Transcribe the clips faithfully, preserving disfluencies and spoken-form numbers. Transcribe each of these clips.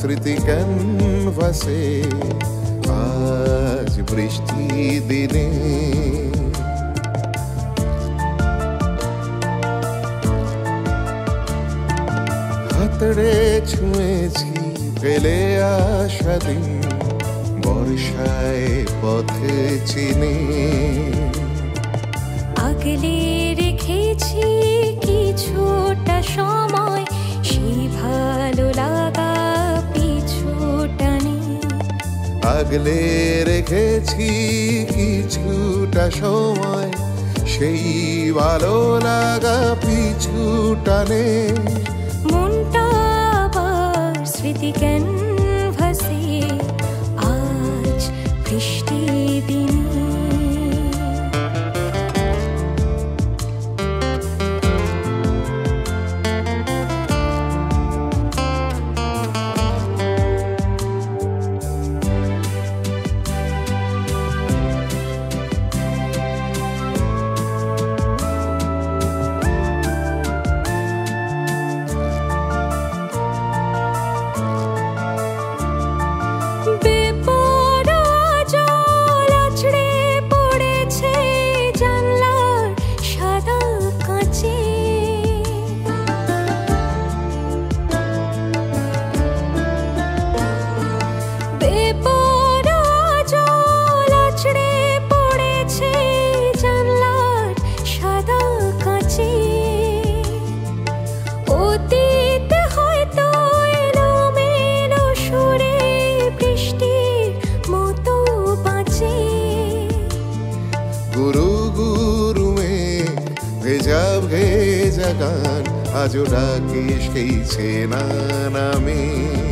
স্মৃতি ক্যানভাসে আজ বৃষ্টি দিনে। হাতড়ে ছুঁয়েছি ফেলে আসা দিন, বর্ষায় পথে চিনে। আগলে রেখেছি কিছুটা সময়, সেই ভালো লাগা পিছুটানি। আগলে রেখেছি কিছুটা সময়, সেই ভালো লাগা পিছুটানে। মনটা আবার স্মৃতি ক্যানভাসে আজ বৃষ্টি দিনে। গুরু গুরু মেঘ ভেজা ভেজা গান আজও ডাকে সেই চেনা নামে।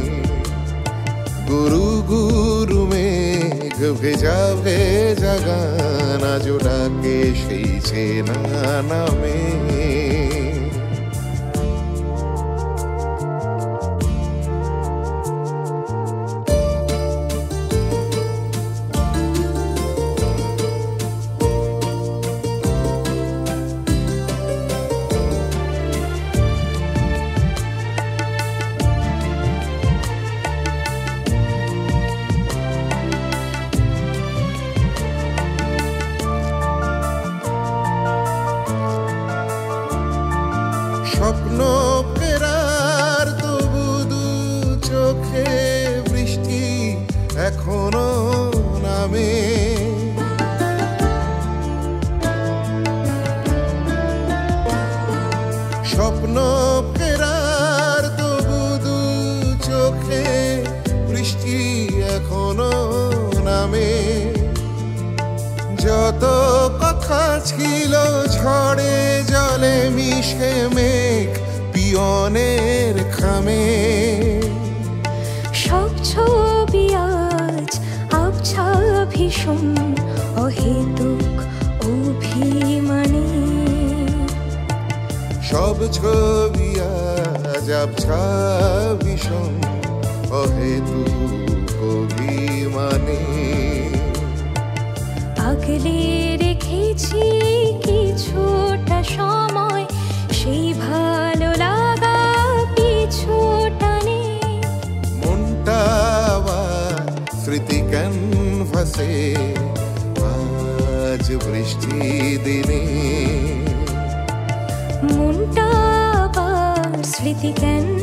গুরু গুরু মেঘ ভেজা ভেজা গান আজও ডাকে সেই চেনা নামে। স্বপ্ন ফেরার তবু দু চোখে বৃষ্টি এখনো নামে। স্বপ্ন ফেরার তবু দু চোখে বৃষ্টি এখনো নামে। যত কথা ছিল ঝড়ে জলে মিশে মেঘ পিয়নের খামে। সব ছবি আজ আবছা ভীষণ অহেতুক অভিমানে। সব ছবি আজ আবছা ভীষণ অহেতুক অভিমানে। আগলে রেখেছি কিছুটা সময়, সেই ভালো লাগা পিছুটানে। মনটা আবার স্মৃতি ক্যানভাসে আজ বৃষ্টি দিনে। মনটা আবার স্মৃতি ক্যানভাসে